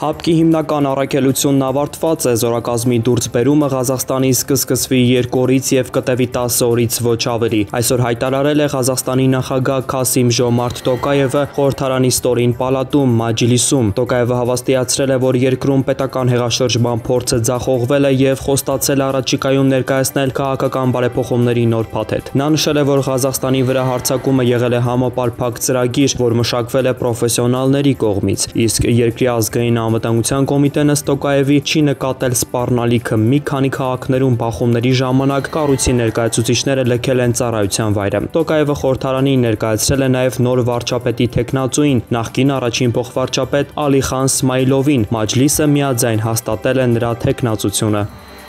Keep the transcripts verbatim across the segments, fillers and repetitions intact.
Հապկի հիմնական առաքելությունն ավարտված է, զորակազմի դուրսբերումը Ղազախստանից կսկսվի երկու օրից և կտևի տասը օրից ոչ ավելի։ Այսօր հայտարարել է Ղազախստանի նախագահ Քասիմ-Ժոմարթ Տոկաևը խորհրդարանի ստորին պալատում Մաջլիսում։ Տոկաևը հավաստիացրել է, որ երկրում պետական հեղաշրջման փորձը ձախողվել է և խոստացել է առաջիկայում ներկայացնել քաղաքական բարեփոխումների նոր փաթեթ։ Նա նշել է, որ Ղազախստանի վրա հարձակումը եղել է համապարփակ ծրագիր, որ մշակվել է պրոֆեսիոնալների կողմից, իսկ երկրի ազգային անվտանգության կոմիտեն ըստ Տոկաևի չի նկատել սպառնալիքը մի քանի քաղաքներում բախումների ժամանակ կառույցի ներկայացուցիչները լքել են ծառայության վայրը։ Տոկաևը խորհրդարանին ներկայացրել է նաև նոր վարչապետի թեկնածուին, նախկին առաջին փոխվարչապետ Ալիխան Սմայլովին։ Մաջլիսը միաձայն հաստատել է նրա թեկնածությունը։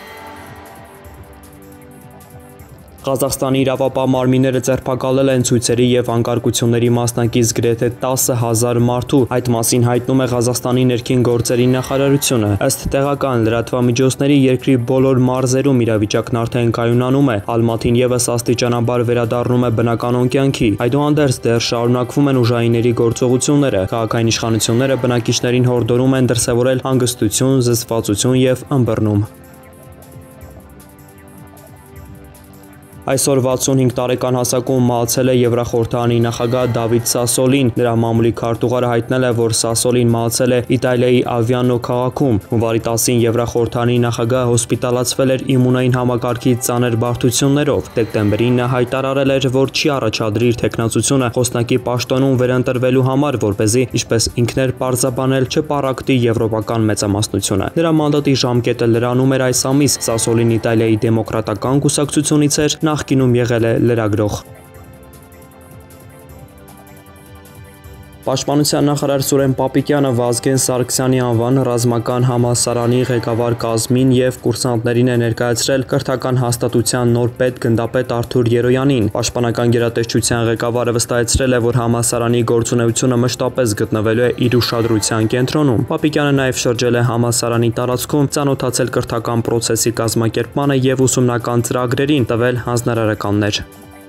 Ղազախստանի իրավապահ-մարմինները ձերբակալել են ցույցերի և անկարգությունների մասնակից գրեթե տասը հազար մարդու, այդ մասին հայտնում է Ղազախստանի ներքին գործերի նախարարությունը։ Ըստ տեղական լրատվամիջոցների երկրի բոլոր մարզերում իրավիճակն արդեն կայունանում է, Ալմաթին ևս աստիճանաբար վերադառնում է բնականոն կյանքի։ Այդուհանդերձ դեռ շարունակվում են ուժայինների գործողությունները։ Քաղաքային իշխանությունները բնակիչներին հորդորում են դրսևորել հանգստություն, զսպվածություն և ըմբռնում։ Այսօր վաթսունհինգ տարեկան հասակում մահացել է Եվրախորհրդարանի նախագահ Դավիթ Սասոլին։ Նրա մամուլի քարտուղարը հայտնել է, որ Սասոլին մահացել է Իտալիայի Ավիանո քաղաքում։ Հունվարի տասին Եվրախորհրդարանի նախագահը հոսպիտալացվել էր իմունային համակարգի ծանր բարդություններով։ Դեկտեմբերին նա հայտարարել էր, որ չի առաջադրի իր թեկնածությունը խոսնակի պաշտոնում վերընտրվելու համար, որպեսզի, ինչպես ինքն էր պարզաբանել, չպառակտի եվրոպական մեծամասնությունը։ Նրա մանդատի ժամկետը լրանում էր այս ամիս։ Սասոլին Իտալիայի դեմոկրատական կուսակցությունից էր, նախկինում եղել է լրագրող։ Պաշտպանության նախարար Սուրեն Պապիկյանը Վազգեն Սարգսյանի անվան ռազմական համալսարանի ղեկավար կազմին և կուրսանտներին է ներկայացրել կրթական հաստատության նոր պետ գնդապետ Արթուր Երոյանին։ Պաշտպանական գերատեսչության ղեկավարը վստահեցրել է, որ համալսարանի գործունեությունը մշտապես գտնվելու է իր ուշադրության կենտրոնում։ Պապիկյանը նաև շրջել է համալսարանի տարածքում, ծանոթացել կրթական պրոցեսի կազմակերպմանը և ուսումնական ծրագրերին, տվել հանձնարարականներ։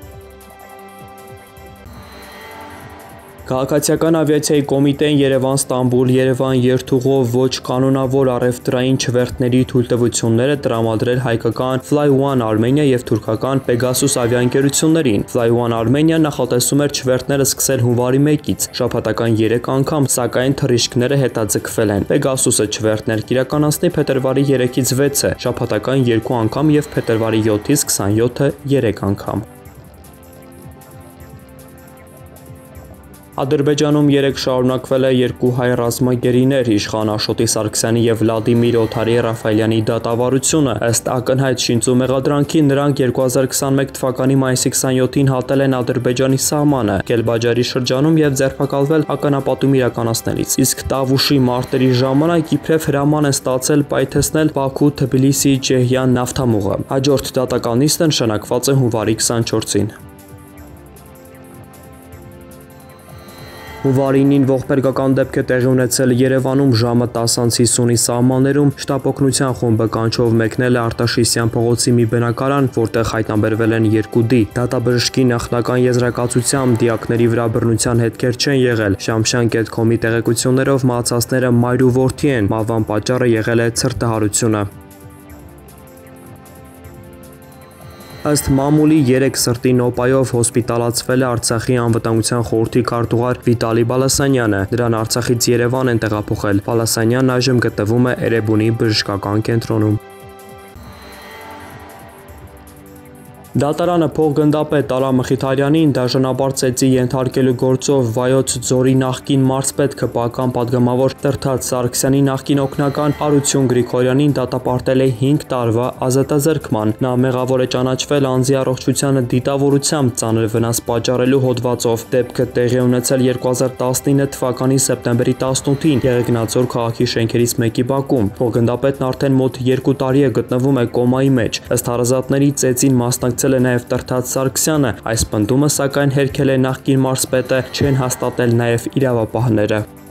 Քաղաքացիական ավիացիայի կոմիտեն Երևան-Ստամբուլ, Երևան երթուղով ոչ կանոնավոր առևտրային չվերթների թույլտվությունները տրամադրել հայկական Fly One Armenia և թուրքական Pegasus ավիաընկերություններին։ Fly One Armenia նախատեսում էր չվերթները սկսել հունվարի մեկից, շաբաթական երեք անգամ, սակայն թռիչքները հետաձգվել են։ Pegasus-ը չվերթներ կիրականացնի փետրվարի երեքից վեցը, շաբաթական երկու անգամ և փետրվարի յոթից քսանյոթը երեք անգամ։ Ադրբեջանում երեկ շարունակվել է երկու հայ ռազմագերիներ իշխան Աշոտի Սարգսյանի և Վլադիմիր Օթարի Ռաֆայելյանի դատավարությունը։ Ըստ ակնհայտ շինծու մեղադրանքի նրանք երկու հազար քսանմեկ թվականի մայիսի քսանյոթին հատել են Ադրբեջանի սահմանը Կելբաջարի շրջանում և ձերբակալվել ականապատում իրականացնելիս։ Իսկ Տավուշի մարտերի ժամանակ իբրև հրաման են ստացել պայթեցնել Բաքու-Թբիլիսի-Ջեհյան նավթամուղը։ Հաջորդ դատական նիստը նշանակված է հունվարի քսանչորսին։ Հունվարինին ողբերգական դեպք է տեղի ունեցել Երևանում ժամը տասը անց հիսունի սահմաններում շտապ օգնության խումբը կանչով մեկնել է Արտաշիսյան փողոցի մի բնակարան, որտեղ հայտնաբերվել են երկու դի։ Դատաբժշկի նախնական եզրակացությամբ դիակների վրա բռնության հետքեր չեն եղել։ Շամշյան կետկոմի տեղեկություններով մահացածները մայր ու որդի են, մահվան պատճառը եղել է ցրտահարությունը։ Ըստ մամուլի երեք սրտի նոպայով հոսպիտալացվել է Արցախի անվտանգության խորհրդի քարտուղար Վիտալի Բալասանյանը։ Նրան Արցախից Երևան են տեղափոխել։ Բալասանյանն այժմ գտնվում է Էրեբունի բժշկական կենտրոնում։ Դատարանը փոխգնդապետ Տարա Մխիթարյանին դաշնաբար ծեծի ենթարկելու գործով Վայոց ձորի նախկին մարզպետ ՔՊԱ-կան պատգամավոր Տրթած Սարգսյանի նախկին օգնական Արություն Գրիգորյանին դատապարտել է հինգ տարվա ազատազրկման։ Նա մեղավոր է ճանաչվել անձի առողջությանը դիտավորությամբ ծանր վնաս պատճառելու հոդվածով։ Դեպքը տեղի ունեցել երկու հազար տասնինը թվականի սեպտեմբերի տասնութին Եղեգնաձոր քաղաքի շենքերից մեկի բակում։ Փոխգնդապետն արդեն մոտ երկու տարի է գտնվում է կոմայի մեջ։ Ըստ հարազատների ծեծին մասնակցել է նաև Տրթած Սարգսյանը, այս պնդումը սակայն հերքել է նախկին մարզպետը, չեն հաստատել նաև իրավապահները։